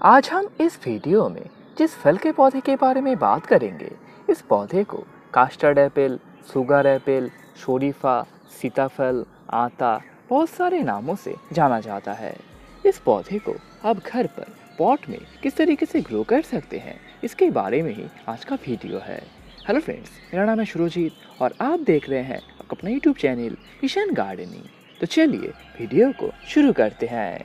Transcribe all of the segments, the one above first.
आज हम इस वीडियो में जिस फल के पौधे के बारे में बात करेंगे, इस पौधे को कास्टर्ड एप्पल, शुगर एप्पल, शोरीफा, सीताफल, आंता बहुत सारे नामों से जाना जाता है। इस पौधे को आप घर पर पॉट में किस तरीके से ग्रो कर सकते हैं, इसके बारे में ही आज का वीडियो है। हेलो फ्रेंड्स, मेरा नाम है शुरुजीत और आप देख रहे हैं अपना यूट्यूब चैनल किशन गार्डनिंग। तो चलिए वीडियो को शुरू करते हैं।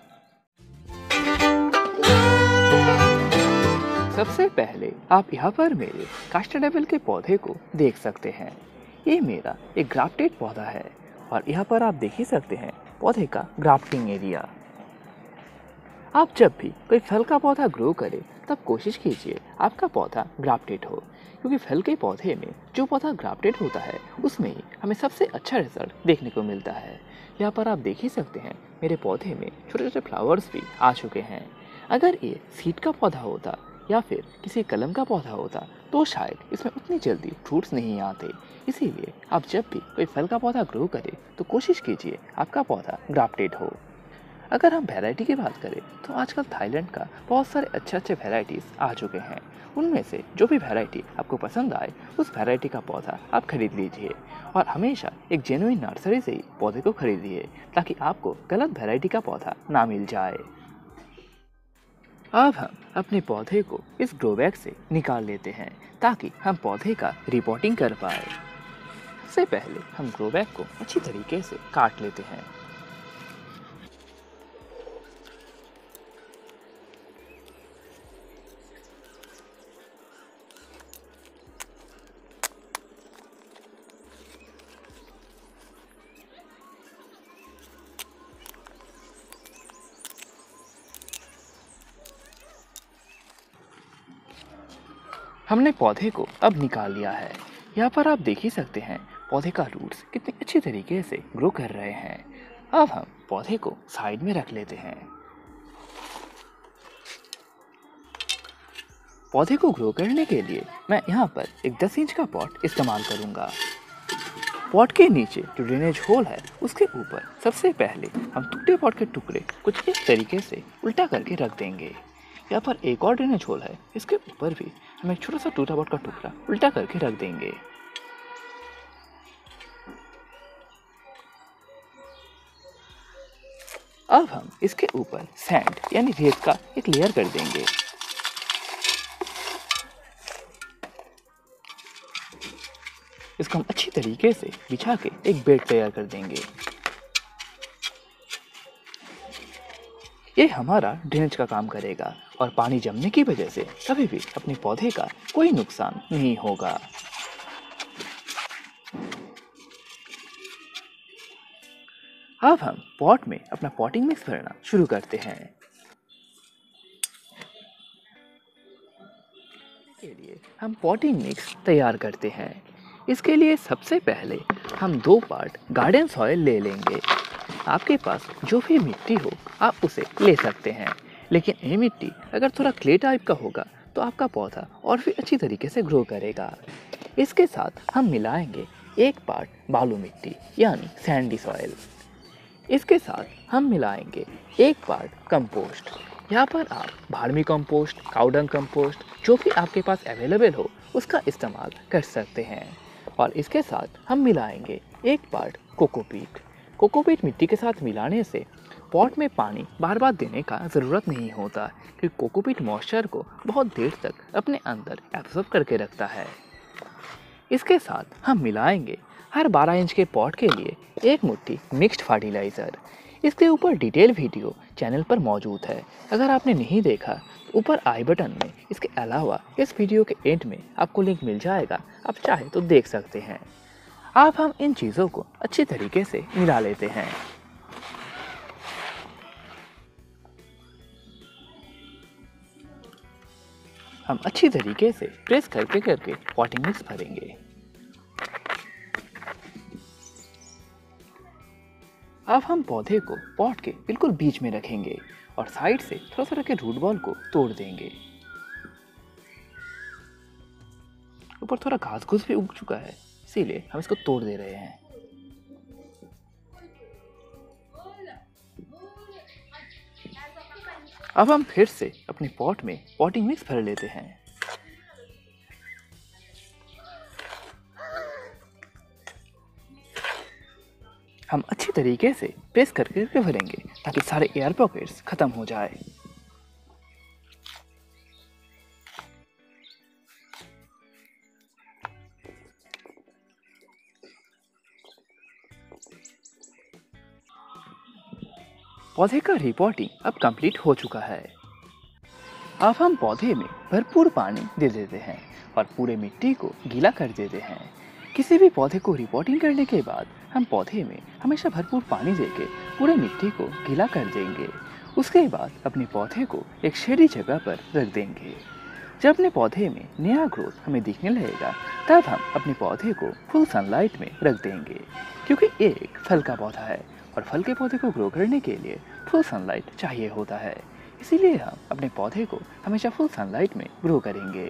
सबसे पहले आप यहाँ पर मेरे कास्टर्ड एप्पल के पौधे को देख सकते हैं। ये मेरा एक ग्राफ्टेड पौधा है और यहाँ पर आप देख ही सकते हैं पौधे का ग्राफ्टिंग एरिया। आप जब भी कोई फल का पौधा ग्रो करें तब कोशिश कीजिए आपका पौधा ग्राफ्टेड हो, क्योंकि फल के पौधे में जो पौधा ग्राफ्टेड होता है उसमें ही हमें सबसे अच्छा रिजल्ट देखने को मिलता है। यहाँ पर आप देख ही सकते हैं मेरे पौधे में छोटे छोटे फ्लावर्स भी आ चुके हैं। अगर ये सीड का पौधा होता या फिर किसी कलम का पौधा होता तो शायद इसमें उतनी जल्दी फ्रूट्स नहीं आते। इसीलिए आप जब भी कोई फल का पौधा ग्रो करें तो कोशिश कीजिए आपका पौधा ग्राफ्टेड हो। अगर हम वैरायटी की बात करें तो आजकल थाईलैंड का बहुत सारे अच्छे वैरायटीज़ आ चुके हैं। उनमें से जो भी वैरायटी आपको पसंद आए उस वैरायटी का पौधा आप खरीद लीजिए और हमेशा एक जेन्युइन नर्सरी से ही पौधे को खरीदिए, ताकि आपको गलत वैरायटी का पौधा ना मिल जाए। अब हम अपने पौधे को इस ग्रो बैग से निकाल लेते हैं ताकि हम पौधे का रिपोर्टिंग कर पाए। सबसे पहले हम ग्रो बैग को अच्छी तरीके से काट लेते हैं। हमने पौधे को अब निकाल लिया है। यहाँ पर आप देख ही सकते हैं पौधे का रूट्स कितने अच्छी तरीके से ग्रो कर रहे हैं। अब हम पौधे को साइड में रख लेते हैं। पौधे को ग्रो करने के लिए मैं यहाँ पर एक 10 इंच का पॉट इस्तेमाल करूँगा। पॉट के नीचे जो ड्रेनेज होल है उसके ऊपर सबसे पहले हम टूटे पॉट के टुकड़े कुछ इस तरीके से उल्टा करके रख देंगे। यहाँ पर एक और ड्रेनेज होल है, इसके ऊपर भी हम एक छोटा सा टूटा पॉट का टुकड़ा उल्टा करके रख देंगे। अब हम इसके ऊपर सैंड यानी रेत का एक लेयर कर देंगे। इसको हम अच्छी तरीके से बिछा के एक बेड तैयार कर देंगे। ये हमारा ड्रेनेज का काम करेगा और पानी जमने की वजह से कभी भी अपने पौधे का कोई नुकसान नहीं होगा। अब हम पॉट में अपना पॉटिंग मिक्स भरना शुरू करते हैं। के लिए हम पॉटिंग मिक्स तैयार करते हैं। इसके लिए सबसे पहले हम 2 पार्ट गार्डन सॉइल ले लेंगे। आपके पास जो भी मिट्टी हो आप उसे ले सकते हैं, लेकिन ये मिट्टी अगर थोड़ा क्ले टाइप का होगा तो आपका पौधा और भी अच्छी तरीके से ग्रो करेगा। इसके साथ हम मिलाएंगे 1 पार्ट बालू मिट्टी यानी सैंडी सॉइल। इसके साथ हम मिलाएंगे 1 पार्ट कंपोस्ट। यहाँ पर आप भार्मी कंपोस्ट, काउडंग कंपोस्ट जो भी आपके पास अवेलेबल हो उसका इस्तेमाल कर सकते हैं। और इसके साथ हम मिलाएंगे 1 पार्ट कोकोपीट। कोकोपीट मिट्टी के साथ मिलाने से पॉट में पानी बार बार देने का ज़रूरत नहीं होता, क्योंकि कोकोपीट मॉइस्चर को बहुत देर तक अपने अंदर एब्जॉर्ब करके रखता है। इसके साथ हम मिलाएंगे हर 12 इंच के पॉट के लिए 1 मुट्ठी मिक्स्ड फर्टिलाइज़र। इसके ऊपर डिटेल वीडियो चैनल पर मौजूद है, अगर आपने नहीं देखा तो ऊपर आई बटन में इसके अलावा इस वीडियो के एंड में आपको लिंक मिल जाएगा, आप चाहे तो देख सकते हैं। अब हम इन चीज़ों को अच्छी तरीके से मिला लेते हैं। हम अच्छी तरीके से प्रेस करके पॉटिंग मिक्स भरेंगे। अब हम पौधे को पॉट के बिल्कुल बीच में रखेंगे और साइड से थोड़ा सा रखे रूट बॉल को तोड़ देंगे। ऊपर थोड़ा घास घूस भी उग चुका है, इसीलिए हम इसको तोड़ दे रहे हैं। अब हम फिर से अपने पॉट में पॉटिंग मिक्स भर लेते हैं। हम अच्छी तरीके से प्रेस करके भरेंगे ताकि सारे एयर पॉकेट्स खत्म हो जाए। पौधे का रिपोर्टिंग अब कंप्लीट हो चुका है। अब हम पौधे में भरपूर पानी दे देते हैं और पूरे मिट्टी को गीला कर देते हैं। किसी भी पौधे को रिपोर्टिंग करने के बाद हम पौधे में हमेशा भरपूर पानी देके पूरे मिट्टी को गीला कर देंगे। उसके बाद अपने पौधे को एक शेडी जगह पर रख देंगे। जब अपने पौधे में नया ग्रोथ हमें दिखने लगेगा तब हम अपने पौधे को फुल सनलाइट में रख देंगे, क्योंकि एक फल का पौधा है और फल के पौधे को ग्रो करने के लिए फुल सनलाइट चाहिए होता है। इसीलिए हम अपने पौधे को हमेशा फुल सनलाइट में ग्रो करेंगे।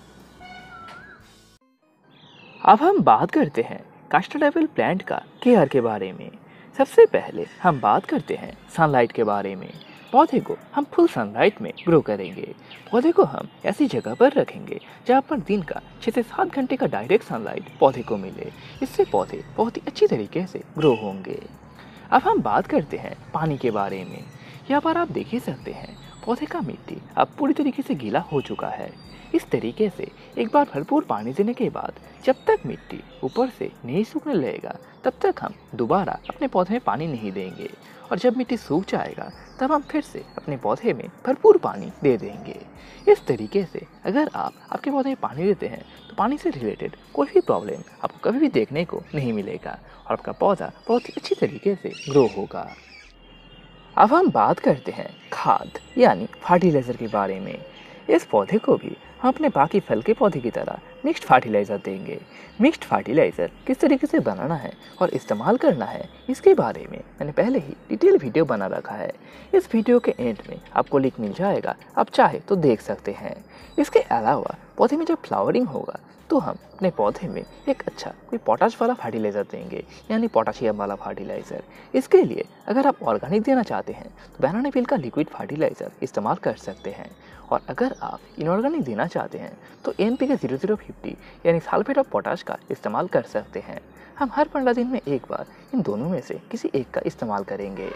अब हम बात करते हैं कास्टाडेबल प्लांट का केयर के बारे में। सबसे पहले हम बात करते हैं सनलाइट के बारे में। पौधे को हम फुल सनलाइट में ग्रो करेंगे। पौधे को हम ऐसी जगह पर रखेंगे जहाँ पर दिन का 6 से 7 घंटे का डायरेक्ट सनलाइट पौधे को मिले। इससे पौधे बहुत ही अच्छी तरीके से ग्रो होंगे। अब हम बात करते हैं पानी के बारे में। यहाँ पर आप देख ही सकते हैं पौधे का मिट्टी अब पूरी तरीके से गीला हो चुका है। इस तरीके से एक बार भरपूर पानी देने के बाद जब तक मिट्टी ऊपर से नहीं सूखने लगेगा तब तक हम दोबारा अपने पौधे में पानी नहीं देंगे, और जब मिट्टी सूख जाएगा तब हम फिर से अपने पौधे में भरपूर पानी दे देंगे। इस तरीके से अगर आप आपके पौधे में पानी देते हैं तो पानी से रिलेटेड कोई भी प्रॉब्लम आपको कभी भी देखने को नहीं मिलेगा और आपका पौधा बहुत ही अच्छी तरीके से ग्रो होगा। अब हम बात करते हैं खाद यानी फर्टिलाइज़र के बारे में। इस पौधे को भी हम अपने बाकी फल के पौधे की तरह मिक्स्ड फर्टिलाइज़र देंगे। मिक्स्ड फर्टिलाइज़र किस तरीके से बनाना है और इस्तेमाल करना है इसके बारे में मैंने पहले ही डिटेल वीडियो बना रखा है। इस वीडियो के एंड में आपको लिंक मिल जाएगा, आप चाहे तो देख सकते हैं। इसके अलावा पौधे में जब फ्लावरिंग होगा तो हम अपने पौधे में एक अच्छा कोई पोटाश वाला फर्टिलाइज़र देंगे, यानी पोटाशियम वाला फर्टिलाइज़र। इसके लिए अगर आप ऑर्गेनिक देना चाहते हैं तो बनाना पील का लिक्विड फर्टिलाइज़र इस्तेमाल कर सकते हैं, और अगर आप इनऑर्गेनिक देना चाहते हैं तो NPK 0050 यानी सल्फेट ऑफ पोटाश का इस्तेमाल कर सकते हैं। हम हर 15 दिन में एक बार इन दोनों में से किसी एक का इस्तेमाल करेंगे।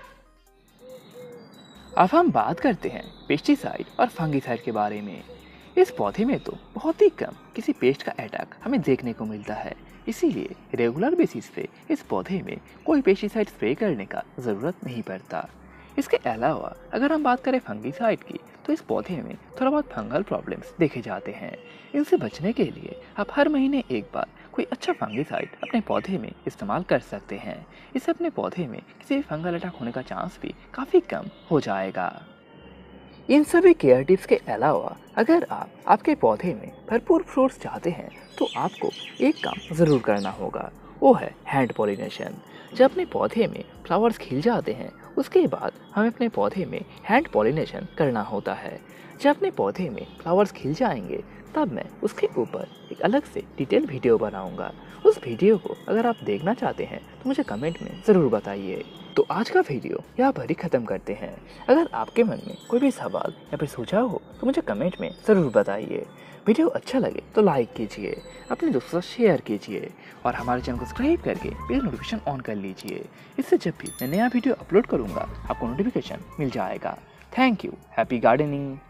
अब हम बात करते हैं पेस्टिसाइड और फंगिसाइड के बारे में। इस पौधे में तो बहुत ही कम किसी पेस्ट का अटैक हमें देखने को मिलता है, इसीलिए रेगुलर बेसिस पे इस पौधे में कोई पेस्टिसाइड स्प्रे करने का ज़रूरत नहीं पड़ता। इसके अलावा अगर हम बात करें फंगिसाइड की तो इस पौधे में थोड़ा बहुत फंगल प्रॉब्लम्स देखे जाते हैं। इनसे बचने के लिए आप हर महीने एक बार कोई अच्छा फंगिसाइड अपने पौधे में इस्तेमाल कर सकते हैं। इससे अपने पौधे में किसी भी फंगल अटैक होने का चांस भी काफ़ी कम हो जाएगा। इन सभी केयर टिप्स के अलावा अगर आप आपके पौधे में भरपूर फ्रूट्स चाहते हैं तो आपको एक काम ज़रूर करना होगा, वो है हैंड पॉलिनेशन। जब अपने पौधे में फ्लावर्स खिल जाते हैं उसके बाद हमें अपने पौधे में हैंड पॉलिनेशन करना होता है। जब अपने पौधे में फ्लावर्स खिल जाएंगे तब मैं उसके ऊपर एक अलग से डिटेल वीडियो बनाऊंगा। उस वीडियो को अगर आप देखना चाहते हैं तो मुझे कमेंट में ज़रूर बताइए। तो आज का वीडियो यहाँ पर ही ख़त्म करते हैं। अगर आपके मन में कोई भी सवाल या फिर सुझाव हो तो मुझे कमेंट में ज़रूर बताइए। वीडियो अच्छा लगे तो लाइक कीजिए, अपने दोस्तों से शेयर कीजिए और हमारे चैनल को सब्सक्राइब करके बेल नोटिफिकेशन ऑन कर लीजिए। इससे जब भी मैं नया वीडियो अपलोड करूँगा आपको नोटिफिकेशन मिल जाएगा। Thank you. Happy gardening.